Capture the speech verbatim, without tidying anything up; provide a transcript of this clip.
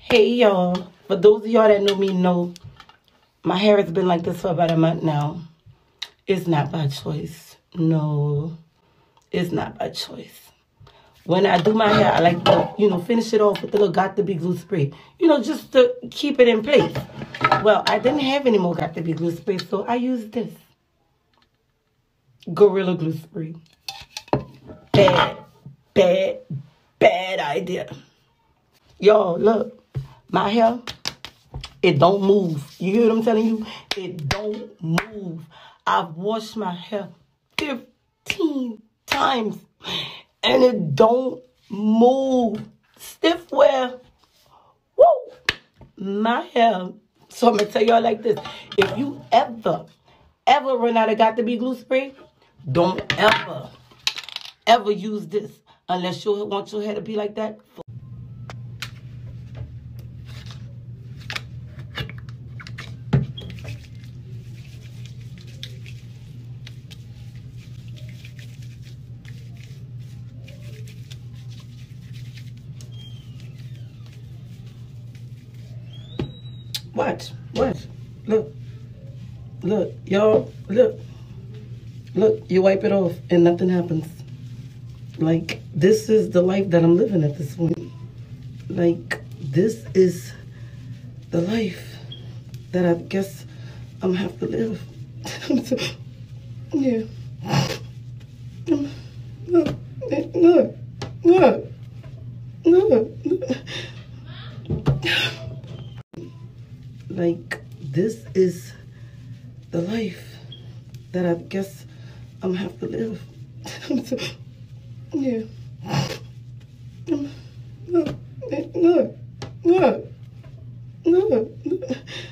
Hey y'all, for those of y'all that know me know my hair has been like this for about a month now. It's not by choice. No, it's not by choice. When I do my hair, I like to, you know, finish it off with the little Got to Be glue spray. You know, just to keep it in place. Well, I didn't have any more Got to Be glue spray, so I used this. Gorilla Glue spray. Bad, bad, bad idea. Y'all, look. My hair, it don't move. You hear what I'm telling you? It don't move. I've washed my hair fifteen times and it don't move. Stiff wear. Woo! My hair. So I'm going to tell y'all like this. If you ever, ever run out of Got to Be glue spray, don't ever, ever use this unless you want your hair to be like that. Watch, watch, look, look, y'all, look, look, you wipe it off and nothing happens. Like, this is the life that I'm living at this point. Like, this is the life that I guess I'm gonna have to live. Yeah. Look, look, look, look, look. Like, this is the life that I guess I'm gonna have to live. Yeah. Look, look, look, look, look.